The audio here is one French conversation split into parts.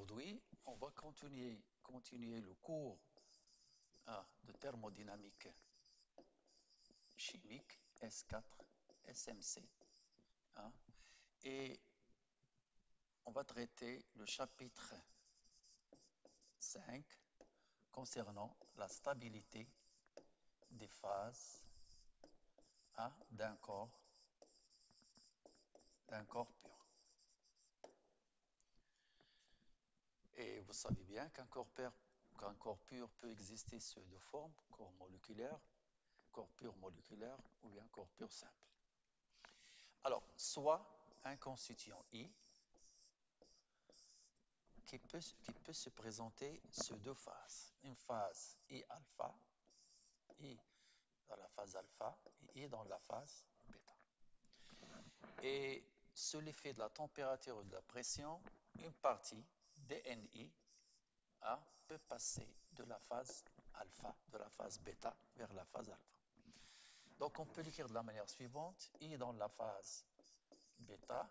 Aujourd'hui, on va continuer le cours de thermodynamique chimique S4 SMC. hein, et on va traiter le chapitre 5 concernant la stabilité des phases d'un corps pur. Et vous savez bien qu'un corps pur peut exister sous deux formes, corps pur moléculaire ou bien corps pur simple. Alors, soit un constituant I qui peut se présenter sous deux phases. Une phase I alpha, I dans la phase alpha et I dans la phase bêta. Et sous l'effet de la température ou de la pression, une partie dNi peut passer de la phase alpha, de la phase bêta vers la phase alpha. Donc on peut l'écrire de la manière suivante, I dans la phase bêta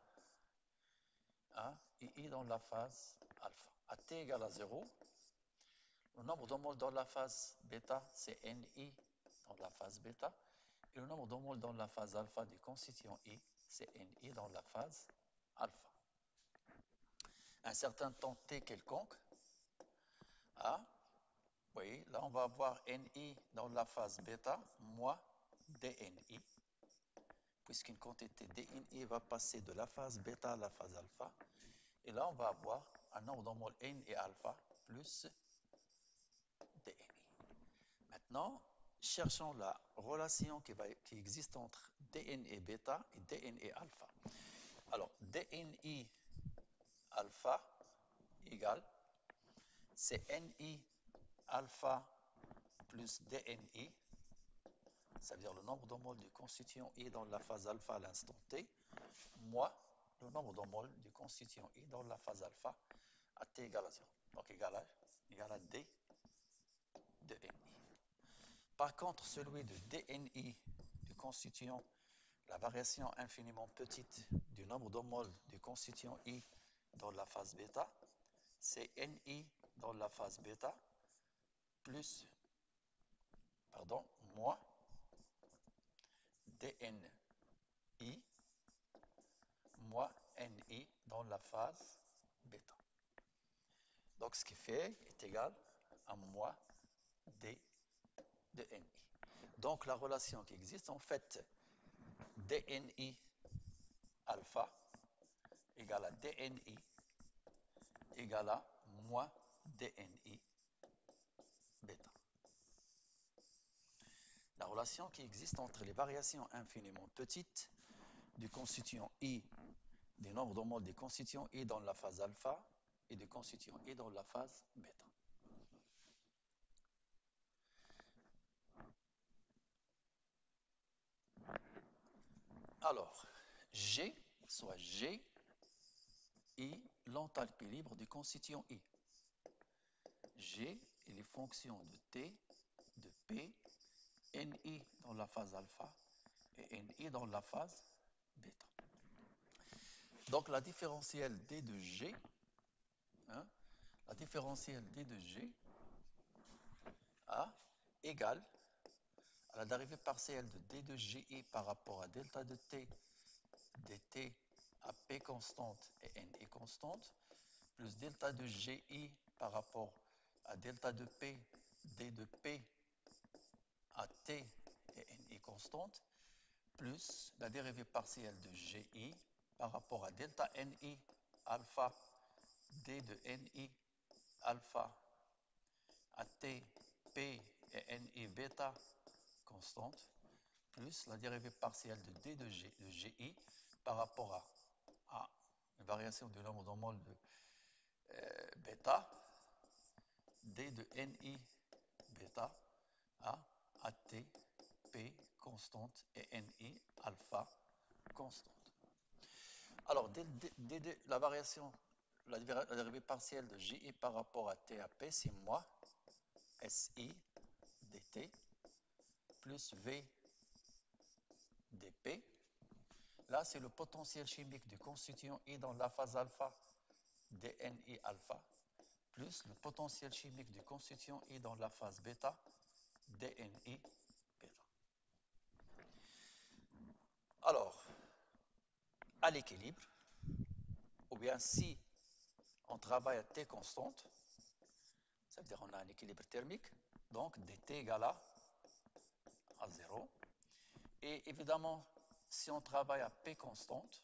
et I dans la phase alpha. À T égale à 0, le nombre de moles dans la phase bêta, c'est Ni dans la phase bêta. Et le nombre de moles dans la phase alpha du constituant I, c'est Ni dans la phase alpha. Un certain temps T quelconque, vous voyez, là on va avoir Ni dans la phase bêta, moins dNi, puisqu'une quantité dNi va passer de la phase bêta à la phase alpha. Et là, on va avoir un nombre de moles N et alpha plus dNi. Maintenant, cherchons la relation qui existe entre dN et bêta et dN et alpha. Alors, dNi alpha égale, c'est Ni alpha plus dNi, c'est-à-dire le nombre de moles du constituant I dans la phase alpha à l'instant T, moins le nombre de moles du constituant I dans la phase alpha à T égale à 0. Donc égal à D de Ni. Par contre, celui de dNi du constituant, la variation infiniment petite du nombre de moles du constituant I dans la phase bêta, c'est Ni dans la phase bêta plus, moins dNi moins Ni dans la phase bêta. Donc ce qui fait est égal à moins D de Ni. Donc la relation qui existe, en fait, dNi alpha égale à dNi égale à moins dNi bêta. La relation qui existe entre les variations infiniment petites du constituant I, des nombres de moles des constituants I dans la phase alpha et des constituants I dans la phase bêta. Alors, G, soit G, I, l'enthalpie libre du constituant I. G est les fonctions de T, de P, Ni dans la phase alpha et Ni dans la phase bêta. Donc la différentielle D de G, la différentielle D de G égale à la dérivée partielle de D de Gi par rapport à delta de T, dt à P constante et Ni constante, plus delta de Gi par rapport à delta de P, D de P à T et Ni constante, plus la dérivée partielle de Gi par rapport à delta Ni alpha, D de Ni alpha à T, P et Ni bêta constante, plus la dérivée partielle de D de Gi par rapport à une variation du nombre de moles de bêta, D de Ni bêta à T, P constante et Ni alpha constante. Alors, la variation, la dérivée partielle de Gi par rapport à T à P, c'est moins Si dt plus V dP. Là, c'est le potentiel chimique du constituant I dans la phase alpha dNi alpha plus le potentiel chimique du constituant I dans la phase bêta, dNi bêta. Alors, à l'équilibre, ou bien si on travaille à T constante, ça veut dire qu'on a un équilibre thermique, donc dt égale à 0. Et évidemment, si on travaille à P constante,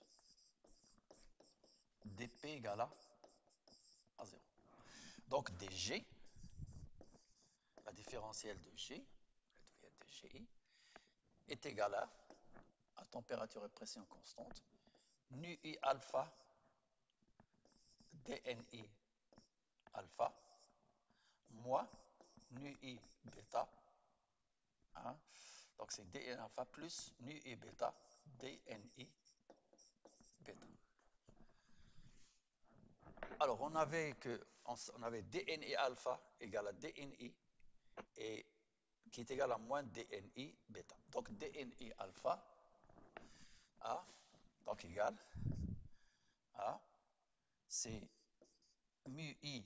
dP égale à 0. Donc dG, la différentielle de G, de GI, est égale à température et pression constante, nu I alpha dNi alpha moins nu I bêta. Hein? Donc c'est dN alpha plus nu I bêta dNi bêta. Alors on avait dNi alpha égale à dNi et qui est égal à moins dNi bêta. Donc dNi alpha A, donc égal à, c'est mu I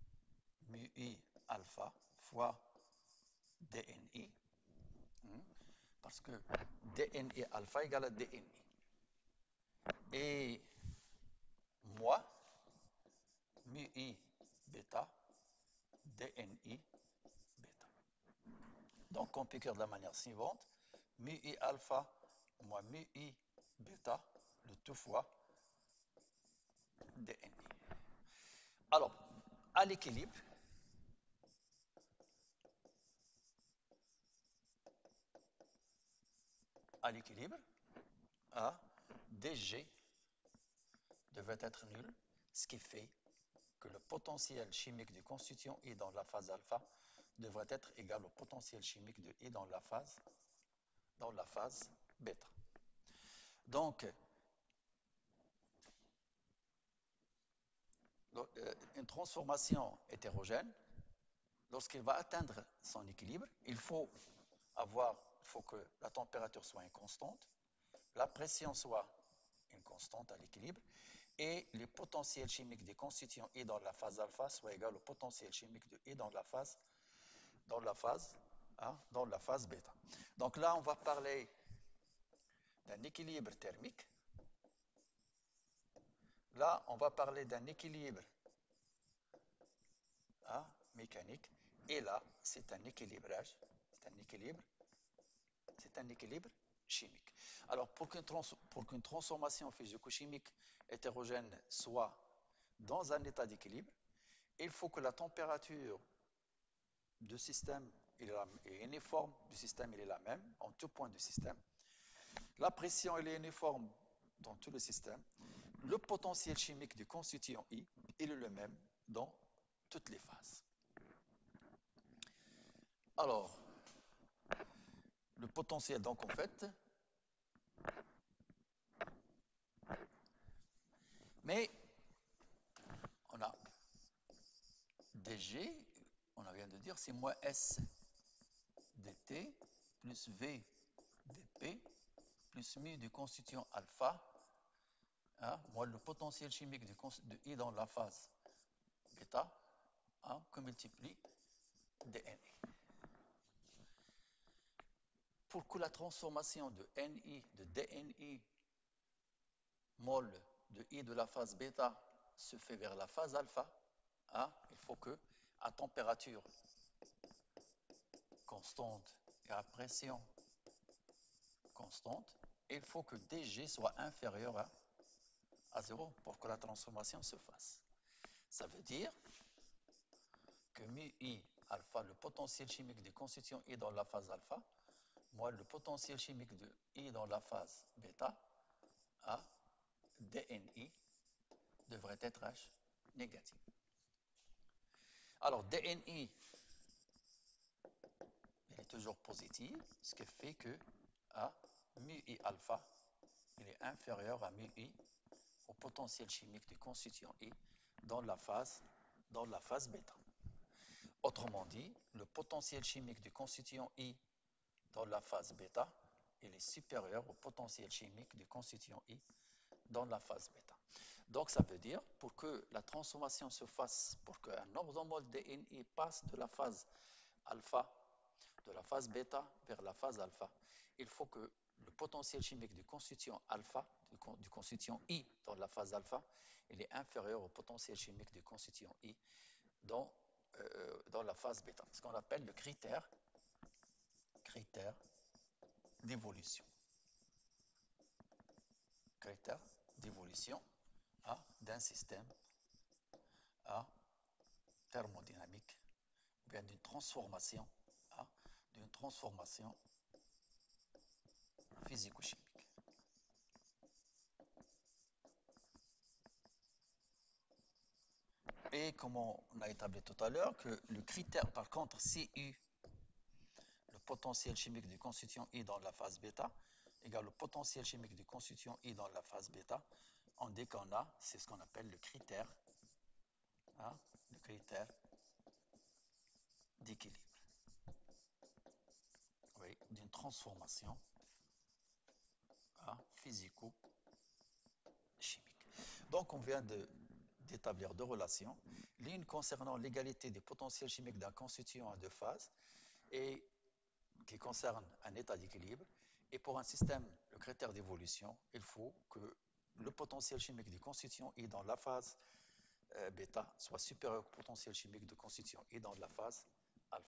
alpha fois dNi, parce que dNi alpha égale à dNi. Et moi, mu I bêta dNi bêta. Donc on peut écrire de la manière suivante, mu I alpha moins mu I bêta, le tout fois dNi. Alors, à l'équilibre, dG devrait être nul, ce qui fait que le potentiel chimique du constituant I dans la phase alpha devrait être égal au potentiel chimique de I dans la phase bêta. Donc, une transformation hétérogène, lorsqu'elle va atteindre son équilibre, il faut que la température soit une constante, la pression soit une constante à l'équilibre, et le potentiel chimique des constituants I dans la phase alpha soit égal au potentiel chimique de I dans la phase bêta. Donc là, on va parler d'un équilibre thermique. Là, on va parler d'un équilibre mécanique. Et là, c'est un équilibrage. C'est un équilibre chimique. Alors, pour qu'une transformation physico-chimique hétérogène soit dans un état d'équilibre, il faut que la température du système est uniforme, du système est la même en tout point du système. La pression est uniforme dans tout le système. Le potentiel chimique du constituant I est le même dans toutes les phases. Alors, le potentiel, donc en fait, mais on a dG, on vient de dire, c'est moins S dt plus V dP plus mu du constituant alpha, moins le potentiel chimique de I dans la phase bêta, que multiplie dNi. Pour que la transformation de Ni, de dNi, mol de I de la phase bêta se fait vers la phase alpha, il faut que, à température constante et à pression constante, il faut que dG soit inférieur à 0 pour que la transformation se fasse. Ça veut dire que mu I alpha, le potentiel chimique du constituant I dans la phase alpha, moins le potentiel chimique de I dans la phase bêta, dNi devrait être H négatif. Alors, dNi, il est toujours positif, ce qui fait que mu I alpha, il est inférieur à mu I au potentiel chimique du constituant I dans la phase bêta. Autrement dit, le potentiel chimique du constituant I dans la phase bêta, il est supérieur au potentiel chimique du constituant I dans la phase bêta. Donc, ça veut dire, pour que la transformation se fasse, pour qu'un nombre de moles de Ni passe de la phase alpha, de la phase bêta vers la phase alpha, il faut que le potentiel chimique du constituant alpha, du constituant I dans la phase alpha, il est inférieur au potentiel chimique du constituant I dans, dans la phase bêta. Ce qu'on appelle le critère d'évolution. Critère d'évolution d'un système à thermodynamique, ou bien d'une transformation physico-chimique. Et comme on a établi tout à l'heure, que le critère, par contre, CU, le potentiel chimique du constituant I dans la phase bêta, égale le potentiel chimique du constituant I dans la phase bêta, on dit qu'on a, c'est ce qu'on appelle le critère d'équilibre, oui, d'une transformation physico-chimique. Donc, on vient d'établir deux relations, l'une concernant l'égalité des potentiels chimiques d'un constituant à deux phases et qui concerne un état d'équilibre. Et pour un système, le critère d'évolution, il faut que le potentiel chimique du constituant I dans la phase bêta soit supérieur au potentiel chimique de constituant I dans la phase